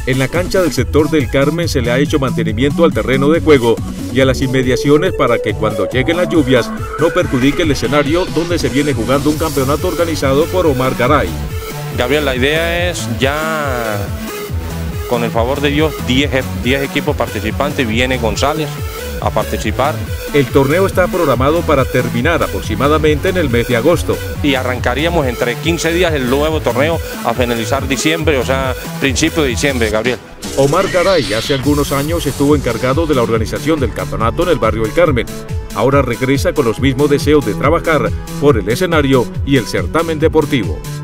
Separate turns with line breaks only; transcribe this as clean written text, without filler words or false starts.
En la cancha del sector del Carmen se le ha hecho mantenimiento al terreno de juego y a las inmediaciones para que cuando lleguen las lluvias no perjudique el escenario donde se viene jugando un campeonato organizado por Omar Garay.
Gabriel, la idea es ya, con el favor de Dios, 10 equipos participantes, viene González a participar.
El torneo está programado para terminar aproximadamente en el mes de agosto.
Y arrancaríamos entre 15 días el nuevo torneo a finalizar diciembre, o sea, principio de diciembre, Gabriel.
Omar Garay hace algunos años estuvo encargado de la organización del campeonato en el barrio El Carmen. Ahora regresa con los mismos deseos de trabajar por el escenario y el certamen deportivo.